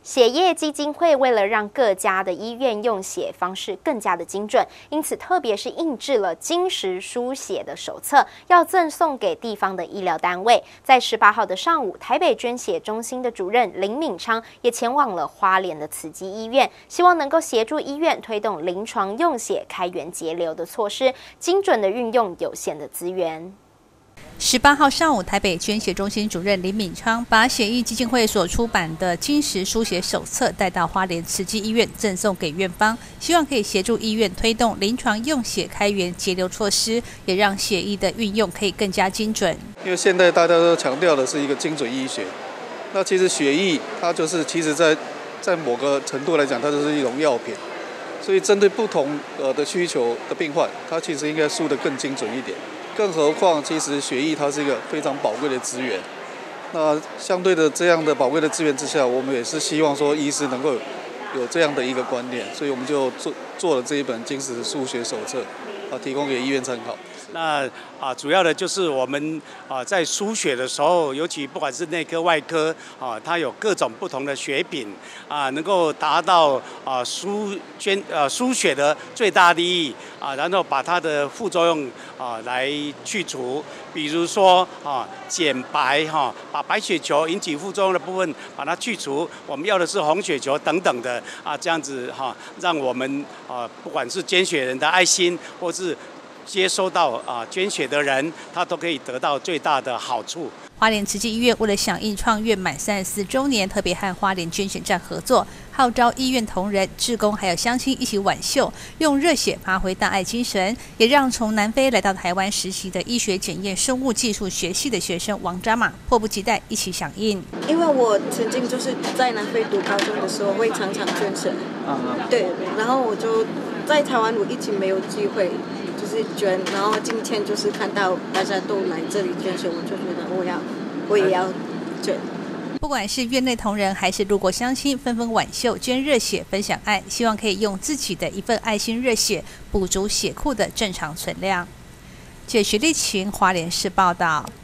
血液基金会为了让各家的医院用血方式更加的精准，因此特别是印制了金石书写的手册，要赠送给地方的医疗单位。在18号的上午，台北捐血中心的主任林敏昌也前往了花莲的慈济医院，希望能够协助医院推动临床用血开源节流的措施，精准的运用有限的资源。 18号上午，台北捐血中心主任林敏昌把血液基金会所出版的金石书写手册带到花莲慈济医院赠送给院方，希望可以协助医院推动临床用血开源节流措施，也让血液的运用可以更加精准。 因为现在大家都强调的是一个精准医学，那其实血液它就是其实在某个程度来讲，它就是一种药品，所以针对不同的需求的病患，它其实应该输得更精准一点。更何况，其实血液它是一个非常宝贵的资源。那相对的这样的宝贵的资源之下，我们也是希望说，医师能够有这样的一个观念，所以我们就做了这一本金石书写手册，提供给医院参考。 那主要的就是我们在输血的时候，尤其不管是内科、外科它有各种不同的血品能够达到输血的最大利益然后把它的副作用来去除，比如说减白把白血球引起副作用的部分把它去除，我们要的是红血球等等的这样子让我们不管是捐血人的爱心，或是接收到捐血的人，他都可以得到最大的好处。 花莲慈济医院为了响应创院满34周年，特别和花莲捐血站合作，号召医院同仁、志工还有乡亲一起挽袖，用热血发挥大爱精神，也让从南非来到台湾实习的医学检验生物技术学系的学生王扎马迫不及待一起响应。 因为我曾经就是在南非读高中的时候会常常捐血，对，然后我就在台湾我一直没有机会就是捐，然后今天就是看到大家都来这里捐血，我就觉得我也要捐。 不管是院内同仁还是路过乡亲，纷纷挽袖捐热血，分享爱，希望可以用自己的一份爱心热血，补足血库的正常存量。记者徐丽琴花莲市报道。